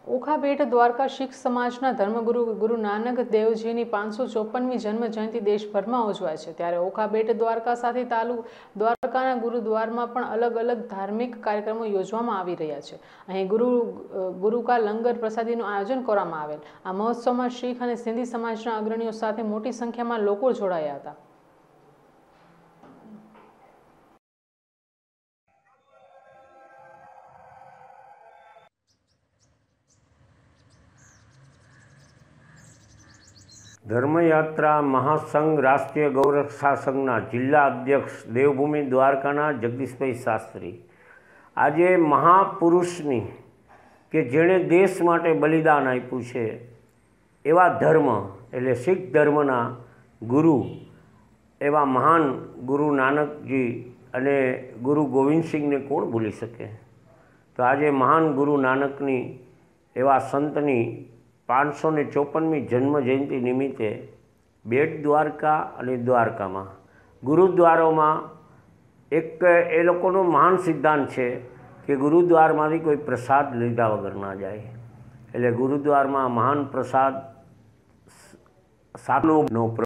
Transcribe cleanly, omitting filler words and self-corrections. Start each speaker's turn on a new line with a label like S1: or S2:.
S1: ઓખા બેટ દ્વારકા શીખ સમાજના ધર્મગુરુ ગુરુ નાનક દેવજીની 554મી જન્મ જયંતિ દેશભરમાં ઉજવાય છે। ત્યારે ઓખા બેટ દ્વારકા સાથે દ્વારકાના ગુરુદ્વારમાં પણ અલગ અલગ ધાર્મિક કાર્યક્રમો યોજવામાં આવી રહ્યા છે। અહીં ગુરુકા લંગર પ્રસાદીનું આયોજન કરવામાં આવેલ। આ મહોત્સવમાં શીખ અને સિંધી સમાજના અગ્રણીઓ સાથે મોટી સંખ્યામાં લોકો જોડાયા હતા।
S2: धर्मयात्रा महासंघ राष्ट्रीय गौरक्षा संघना जिला अध्यक्ष देवभूमि द्वारकाना जगदीशभाई शास्त्री आज महापुरुषनी के जेणे देश माटे बलिदान आप्युं छे एवा धर्म एटले शीख धर्मना गुरु एवा महान गुरु नानकजी अने गुरु गोविंद सिंह ने कोण भूली सके। तो आज महान गुरु नानकनी एवा संतनी 554મી जन्म जयंती निमित्ते बेट द्वारका अने द्वारका में गुरुद्वारों में एक ए लोकोनो महान सिद्धांत है कि गुरुद्वार में कोई प्रसाद लीधा वगर ना जाए। एटले गुरुद्वार में महान प्रसाद साधनो